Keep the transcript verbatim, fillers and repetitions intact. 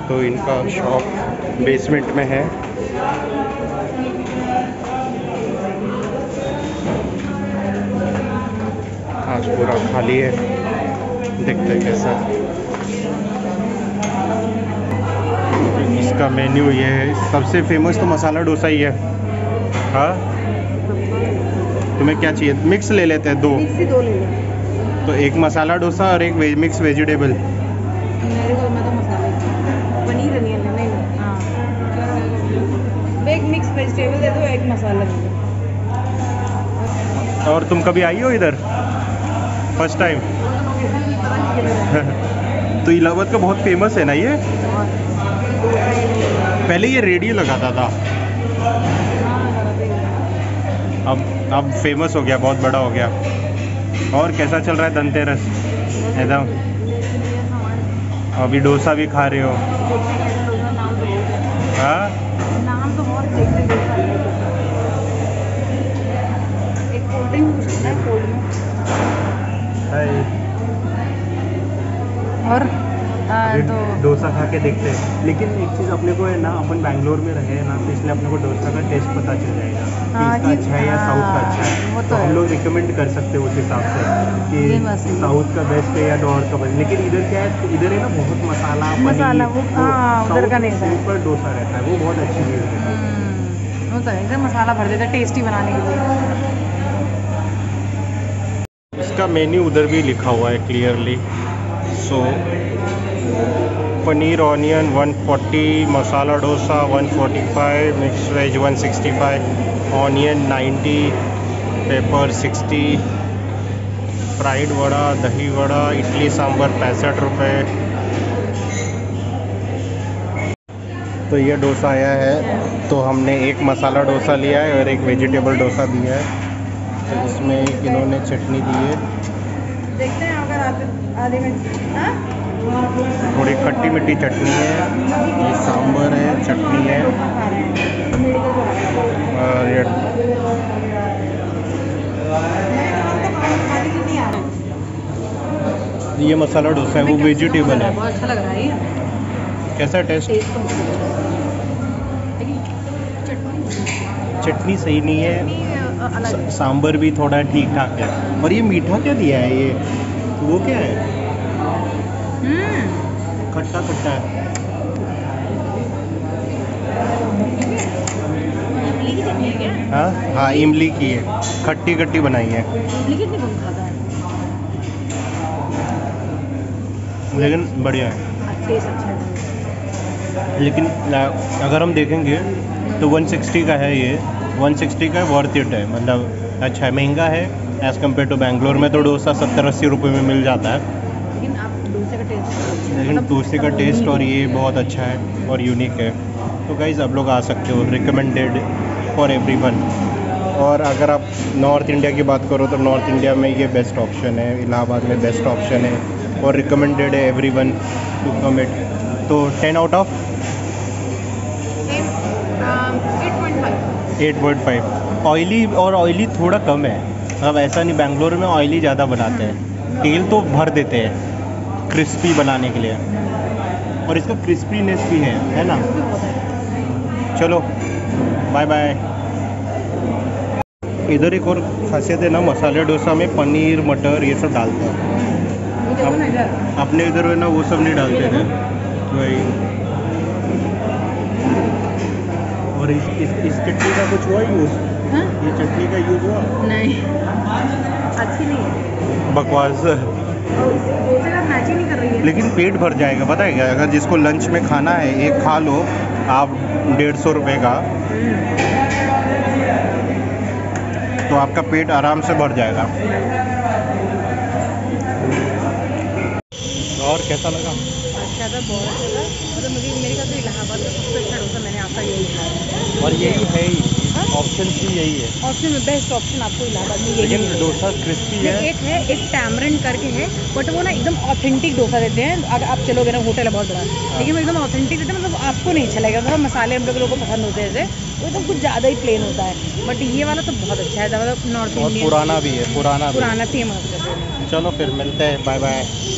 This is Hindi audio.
तो इनका शॉप बेसमेंट में है। आज पूरा खाली है, देखते हैं कैसा। इसका मेन्यू ये है। सबसे फेमस तो मसाला डोसा ही है। हाँ, तुम्हें क्या चाहिए? मिक्स ले लेते हैं, दो मिक्स ही दो ले लो। तो एक मसाला डोसा और एक वेज मिक्स वेजिटेबल। मेरे को मैं तो मसाला ही पनीर नहीं है। नहीं हाँ, एक मिक्स वेजिटेबल दे दो, एक मसाला दे दो। और तुम कभी आई हो इधर? First time? तो इलाहाबाद का बहुत फेमस है ना ये। पहले ये रेडियो लगाता था, अब अब फेमस हो गया, बहुत बड़ा हो गया। और कैसा चल रहा है धनतेरस? एकदम। अभी डोसा भी खा रहे हो? हाँ, नाम तो बहुत देखने को एक कोल्ड ड्रिंक पूछना है, कोल्ड ड्रिंक। और आ, तो डोसा खा के देखते हैं। लेकिन एक चीज़ अपने को है ना, अपन बैंगलोर में रहे ना, तो इसलिए अपने को डोसा का टेस्ट पता चल जाएगा कि हाँ, इसका अच्छा है या साउथ का अच्छा है। वो तो तो है। हम लोग रिकमेंड कर सकते हैं उस हिसाब से ये बात कि सही है। साउथ का बेस्ट है या नॉर्थ का बेस्ट। लेकिन इधर क्या है, इधर है ना बहुत मसाला मसाला, वो हाँ उधर का नहीं रहता है। ऊपर डोसा रहता है, वो बहुत अच्छी चीज़ है। हम्म, वो तो है, इधर मसाला भर देता है टेस्टी बनाने के लिए। इसका मेन्यू उधर भी लिखा हुआ है clearly. So paneer onion one forty, masala dosa one forty five, mix veg one sixty five, onion ninety, paper sixty, fried vada, dahi vada, idli sambar पैंसठ रुपये। तो ये डोसा आया है, तो हमने एक मसाला डोसा लिया है और एक वेजिटेबल डोसा दिया है। तो इसमें एक इन्होंने चटनी दी है, देखते हैं अगर आधे आधे घंटे। थोड़ी खट्टी मीठी चटनी है, ये सांभर है, चटनी है और ये ये मसाला डोसा है, वो वेजिटेबल है। बहुत अच्छा लग रहा है ये। कैसा टेस्ट? चटनी सही नहीं है, सा- सांभर भी थोड़ा ठीक ठाक है। और ये मीठा क्या दिया है ये? वो क्या है? खट्टा खट्टा है। हाँ हाँ, इमली की है, खट्टी खट्टी बनाई है। कितनी कम खाता है, लेकिन बढ़िया है। टेस्ट अच्छा है। लेकिन अगर हम देखेंगे तो वन सिक्सटी का है ये, वन सिक्सटी का वर्थ इट है, मतलब अच्छा है। महंगा है एज़ कम्पेयर टू बैंगलोर में, तो डोसा सत्तर अस्सी रुपये में मिल जाता है। लेकिन आप डोसे का टेस्ट, लेकिन डोसे का टेस्ट और ये बहुत अच्छा है और यूनिक है। तो गाइस आप लोग आ सकते हो, रिकमेंडेड फॉर एवरीवन। और अगर आप नॉर्थ इंडिया की बात करो तो नॉर्थ इंडिया में ये बेस्ट ऑप्शन है, इलाहाबाद में बेस्ट ऑप्शन है और रिकमेंडेड है एवरीवन टू कम इट। तो ten out of eight point five. Oily और ऑयली थोड़ा कम है, अब ऐसा नहीं, बेंगलोर में ऑयली ज़्यादा बनाते हैं, तेल तो भर देते हैं क्रिस्पी बनाने के लिए, और इसका क्रिस्पीनेस भी है है ना। चलो बाय बाय। इधर एक और खासियत है ना, मसाले डोसा में पनीर मटर ये सब डालते हैं। अब अपने इधर है ना वो सब नहीं डालते थे वही। और इस इस, इस चटनी का कुछ हुआ यूज़? हाँ? ये चटनी का यूज़ हुआ? नहीं, अच्छी नहीं है, बकवास। और डोसे का मैच ही नहीं कर रही है। लेकिन पेट भर जाएगा, पता है क्या? अगर जिसको लंच में खाना है एक खा लो आप डेढ़ सौ रुपये का, तो आपका पेट आराम से भर जाएगा। और कैसा लगा? अच्छा था, बहुत अच्छा था। मतलब मुझे मेरे ख्याल से इलाहाबाद का सबसे अच्छा डोसा मैंने आपका यही खाया। और यही है ही, हाँ? ऑप्शन भी यही है। ऑप्शन में बेस्ट ऑप्शन आपको इलाहाबाद में यही लेकिन मिलेगा। डोसा क्रिस्पी है। एक है, एक टैमरिंड करके है, बट वो ना एकदम ऑथेंटिक डोसा देते हैं। अगर आप चलोगे ना, होटल है बहुत बड़ा, लेकिन वो एकदम ऑथेंटिक देते हैं, मतलब आपको नहीं अच्छा लगेगा। मतलब मसाले हम लोग को पसंद होते हैं जैसे, वो एकदम कुछ ज़्यादा ही प्लेन होता है। बट ये वाला तो बहुत अच्छा है, मतलब नॉर्थ बहुत इंडियन, पुराना भी है, पुराना भी। पुराना फेमस है। चलो फिर मिलते हैं, बाय बाय।